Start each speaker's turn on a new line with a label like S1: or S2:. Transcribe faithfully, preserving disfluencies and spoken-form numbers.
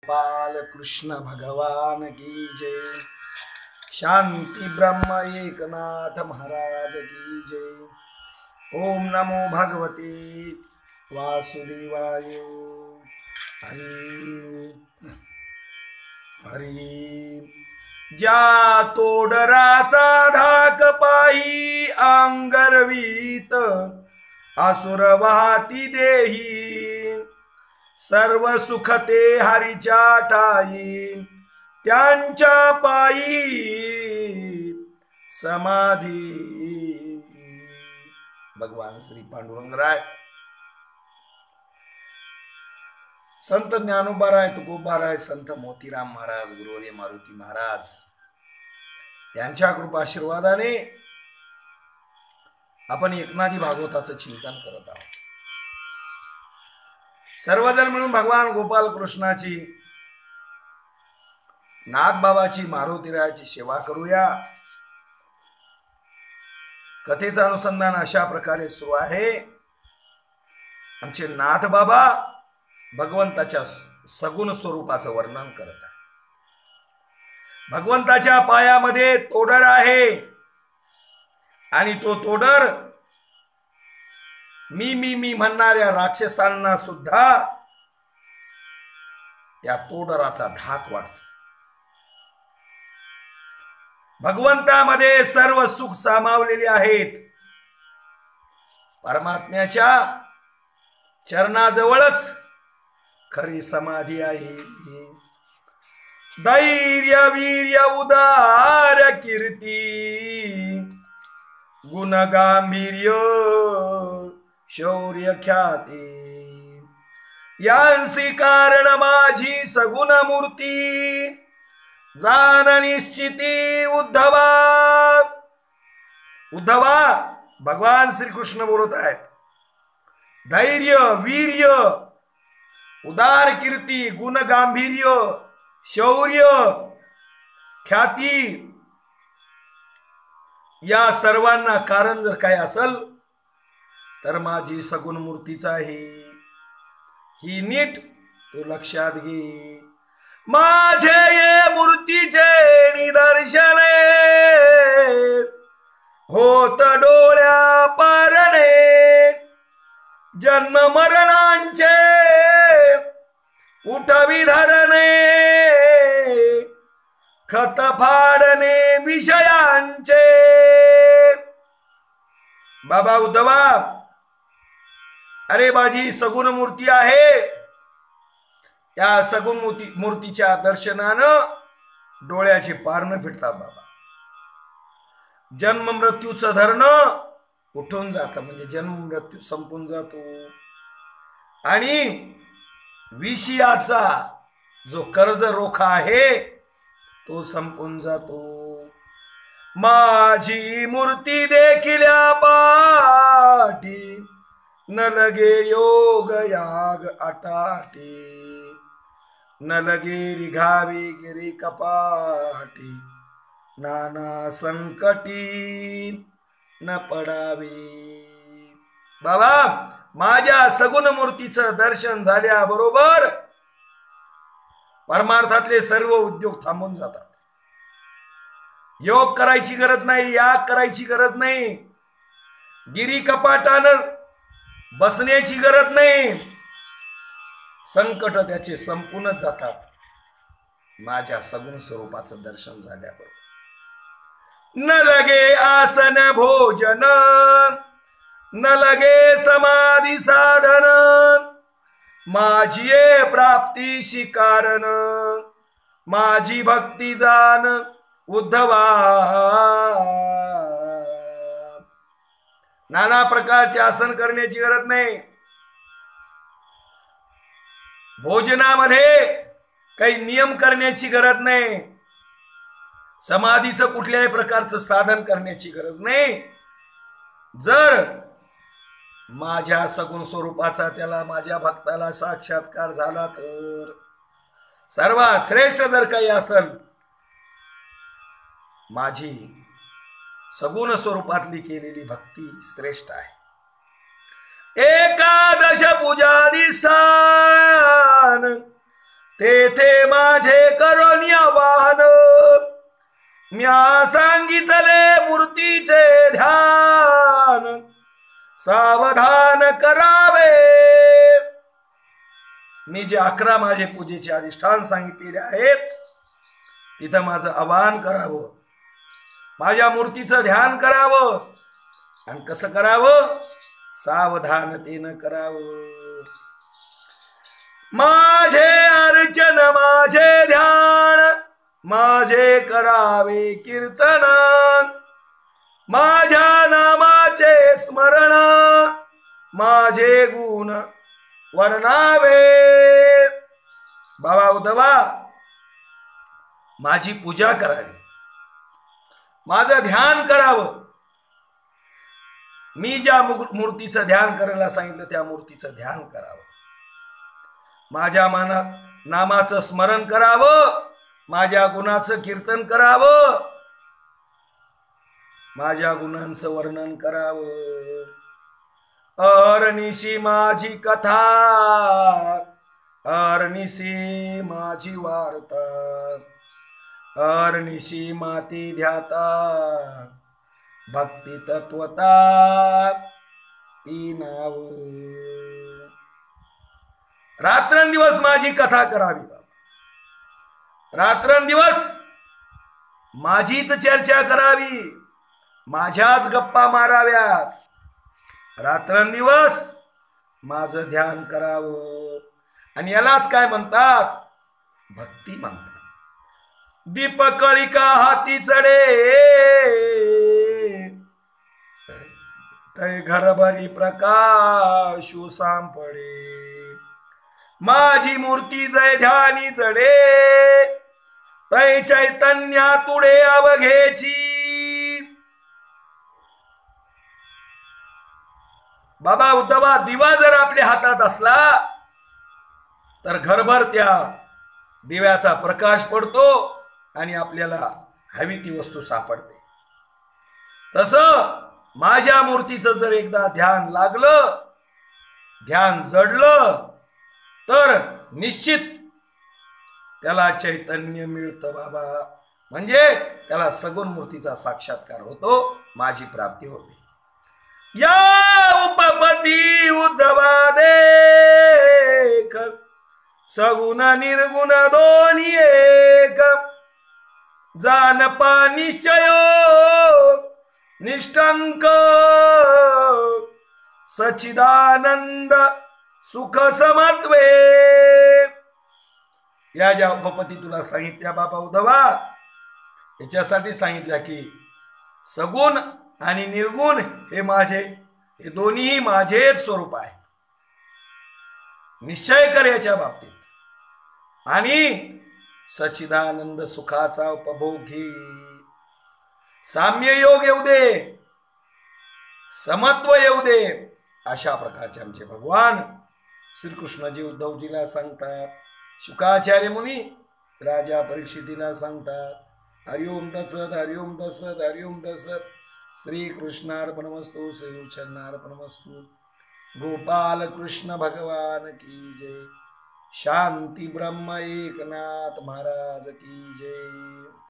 S1: बाल कृष्ण भगवान की जय। शांति ब्रह्म एकनाथ महाराज की जय। ओम नमो भगवते वासुदेवाय। हरि हरि। ज्या तोडराचा धाक पाही अंगरवीत असुर वाहती देही। सर्व सुखते हरीच्या ठाई त्यांच्या पायी समाधी। भगवान श्री पांडुरंगराय, संत ज्ञानोबाराय, तुकोबाराय, संत मोतीराम महाराज, गुरुवर्य मारुती महाराज यांच्या कृपा आशीर्वादाने आपण एकनाथी भागवताचं चिंतन करत आहोत। सर्वजण मिळून भगवान गोपाल कृष्णाची, नाथबाबाची, मारुतीरायाची सेवा करूया। कथेचं अनुसंधान अशा प्रकारे सुरू आहे। आमचे नाथबाबा भगवंताच्या सगुण स्वरूपाचं वर्णन करत आहे। भगवंताच्या पायामध्ये तोडर आहे आणि तो तोडर मी मी मी म्हणणाऱ्या राक्षसांना सुद्धा त्या तोडराचा धाक वाटतो। भगवंतामध्ये सर्व सुख सामावलेले आहेत। परमात्म्याच्या चरणाजवळच खरी समाधी आहे। धैर्य वीर्य उदार कीर्ती गुण गांभीर्य शौर्य ख्याती यांसी कारण माझी सगुण मूर्ती। जाण निश्चिती उद्धवा। उद्धवा भगवान श्री कृष्ण बोलत आहेत। धैर्य वीर्य उदार कीर्ती गुण गांभीर्य शौर्य ख्याती या सर्वांना कारण जर काय असेल तर माझी सगुण मूर्तीच आहे। ही नीट तो लक्षात घे। माझे ये मूर्तीचे निदर्शने होत डोळ्या पारणे। जन्म मरणांचे उठवी धरणे खत फाडणे विषयांचे। बाबा उद्धवा, अरे माझी सगुण मूर्ती आहे। त्या सगुण मूर्ती मूर्तीच्या दर्शनानं डोळ्याचे पारणं फिटतात बाबा। जन्म मृत्यूचं धरणं उठून जातं, म्हणजे जन्म मृत्यू संपून जातो आणि विषयाचा जो कर्ज रोखा आहे तो संपून जातो। माझी मूर्ती देखिल्या पाठी न लगे योग याग अटाटी। न लगे रिघावी गिरी कपाटी नाना संकटी न पडावी। बाबा माझ्या सगुण मूर्तीचं दर्शन झाल्याबरोबर परमार्थातले सर्व उद्योग थांबून जातात। योग करायची गरज नाही, याग करायची गरज नाही, गिरी कपाटानं बसण्याची गरज नाही। संकट त्याचे संपूनच जातात माझ्या सगुण स्वरूपाचं दर्शन झाल्याबरोबर। न लगे आसन भोजन न लगे समाधी साधन माझी प्राप्तीशी कारण माझी भक्ती जाण उद्धवा। नाना प्रकारचे आसन करण्याची गरज नाही, भोजनामध्ये काही नियम करण्याची गरज नाही, समाधीचं कुठल्याही प्रकारचं साधन करण्याची गरज नाही। जर माझ्या सगुण स्वरूपाचा त्याला माझ्या भक्ताला साक्षात्कार झाला तर सर्वात श्रेष्ठ जर काही असेल माझी सगुण स्वरूपातली केलेली भक्ती श्रेष्ठ आहे। एकादश पूजा दिसान तेथे माझे करोनी आवाहन, म्या सांगितले मूर्तीचे ध्यान, सावधान करावे. मी जे अकरा माझे पूजेचे अधिष्ठान सांगितलेले आहेत तिथं माझं आवाहन करावं, माझ्या मूर्तीचं ध्यान करावं. आणि कसं करावं? सावधानतेनं करावं. माझे अर्चन माझे ध्यान, माझे करावे कीर्तन, माझ्या नामाचे स्मरण, माझे गुण वर्णावे. बाबा उद्धवा, माझी पूजा करावी, माझं ध्यान करावं. मी ज्या मूर्तीचं ध्यान करायला सांगितलं त्या मूर्तीचं ध्यान करावं, माझ्या मनात नामाचं स्मरण करावं, माझ्या गुणाचं कीर्तन करावं, माझ्या गुणांचं वर्णन करावं. अरनिशी माझी कथा, अरनिशी माझी वार्ता, अरनिशी माती ध्याता, भक्ती तत्वता ती नाव. रात्रंदिवस माझी कथा करावी, रात्रंदिवस माझीच चर्चा करावी, माझ्याच गप्पा माराव्यात, रात्रंदिवस माझं ध्यान करावं. आणि यालाच काय म्हणतात? भक्ती म्हणतात. दीपकळिका हाती चढे, तै घरभरी प्रकाशू सांपडे, माझी मूर्ती जय ध्यानी जडे, तै चैतन्या तुडे अवघेची. बाबा उद्धवा, दिवा जर आपल्या हातात असला तर घरभर त्या दिव्याचा प्रकाश पडतो आणि आपल्याला हवी ती वस्तू सापडते. तसं माझ्या मूर्तीचं जर एकदा ध्यान लागलं, ध्यान जडलं, तर निश्चित त्याला चैतन्य मिळतं बाबा. म्हणजे त्याला सगुण मूर्तीचा साक्षात्कार होतो, माझी प्राप्ती होते. या उपपती उद्धवा देख, सगुण निर्गुण दोन्ही एक, जानपा निश्चय निष्ठंक, सच्चिदानंद सुख समत्वे. या ज्या उपपत्ती तुला सांगितल्या बाबा उद्धवा, याच्यासाठी सांगितल्या की सगुण आणि निर्गुण हे माझे, हे दोन्ही माझेच स्वरूप आहे. निश्चय कर याच्या बाबतीत. आणि सच्चिदानंद सुखाचा उपभोग घे. साम्य योग येऊ दे, समत्व येऊ दे. अशा प्रकारचे आमचे भगवान श्रीकृष्णजी उद्धवजीला सांगतात, शुकाचार्य मुनी राजा परीक्षितीला सांगतात. हरिओम तत्सत, हरिओम तत्सत, हरिओम तत्सत. श्री कृष्णार्पणमस्तु, श्री चरणार्पणमस्तु. गोपाल कृष्ण भगवान की जय. शांति ब्रह्म एकनाथ महाराज की जय.